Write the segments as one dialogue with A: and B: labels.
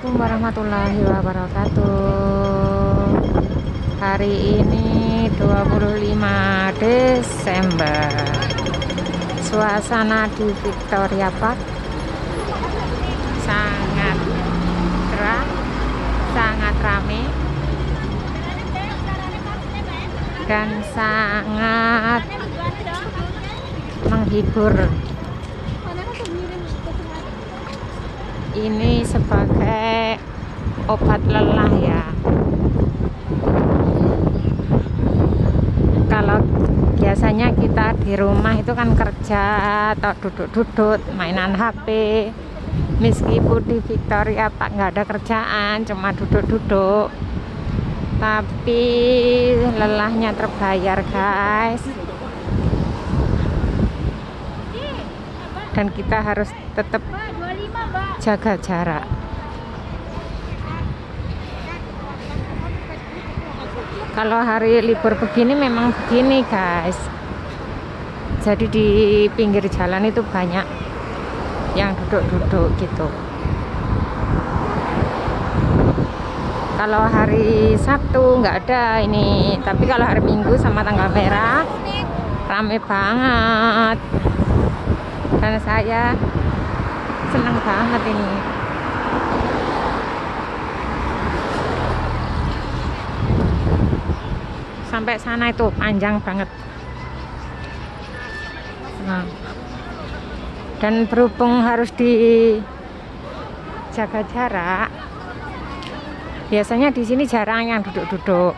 A: Assalamualaikum warahmatullahi wabarakatuh. Hari ini 25 Desember. Suasana di Victoria Park sangat cerah, sangat ramai dan sangat menghibur. Ini sebagai obat lelah ya. Kalau biasanya kita di rumah itu kan kerja atau duduk-duduk mainan HP, meskipun di Victoria Park nggak ada kerjaan, cuma duduk-duduk, tapi lelahnya terbayar guys. Dan kita harus tetap jaga jarak. Kalau hari libur begini memang begini guys. Jadi di pinggir jalan itu banyak yang duduk-duduk gitu. Kalau hari Sabtu nggak ada ini, tapi kalau hari Minggu sama tanggal merah rame banget. Dan saya senang banget ini. Sampai sana itu panjang banget. Nah, dan berhubung harus dijaga jarak, biasanya di sini jarang yang duduk-duduk.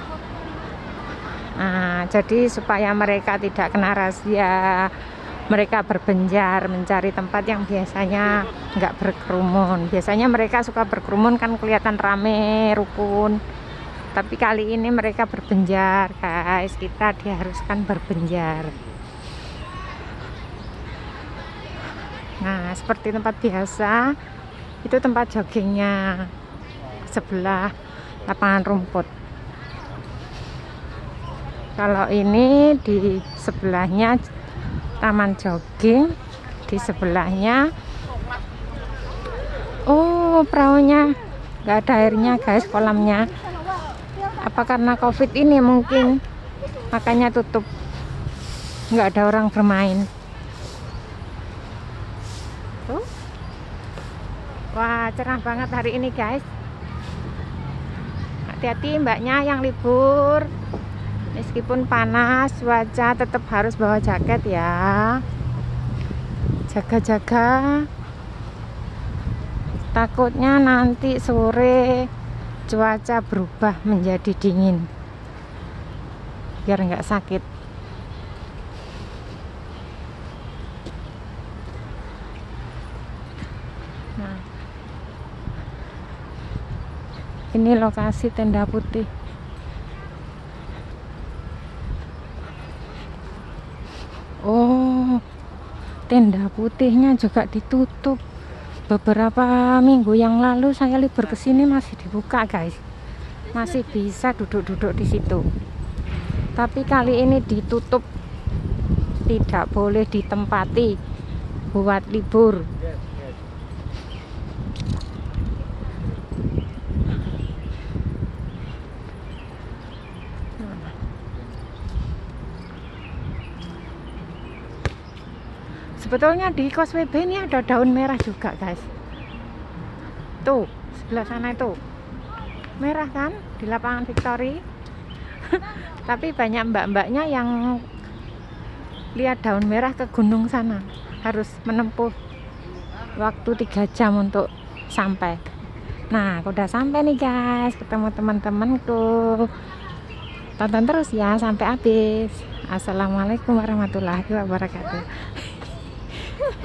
A: Nah, jadi supaya mereka tidak kena razia, mereka berbenjar mencari tempat yang biasanya nggak berkerumun. Biasanya mereka suka berkerumun kan kelihatan rame, rukun. Tapi kali ini mereka berbenjar guys. Kita diharuskan berbenjar. Nah, seperti tempat biasa, itu tempat joggingnya sebelah lapangan rumput. Kalau ini di sebelahnya taman jogging, di sebelahnya perahunya nggak ada airnya guys, kolamnya. Apa karena COVID ini mungkin makanya tutup, nggak ada orang bermain. Tuh. Wah, cerah banget hari ini guys. Hati-hati mbaknya yang libur. Meskipun panas cuaca, tetap harus bawa jaket ya. Jaga-jaga. Takutnya nanti sore cuaca berubah menjadi dingin. Biar nggak sakit. Nah, ini lokasi tenda putih. Oh, tenda putihnya juga ditutup. Beberapa minggu yang lalu saya libur ke sini masih dibuka guys. Masih bisa duduk-duduk di situ. Tapi kali ini ditutup. Tidak boleh ditempati buat libur. Sebetulnya di Causeway Bay ini ada daun merah juga guys. Tuh, sebelah sana itu. Merah kan di lapangan Victory. Tapi banyak mbak-mbaknya yang lihat daun merah ke gunung sana. Harus menempuh waktu 3 jam untuk sampai. Nah, udah sampai nih guys, ketemu teman-temanku. Tonton terus ya sampai habis. Assalamualaikum warahmatullahi wabarakatuh.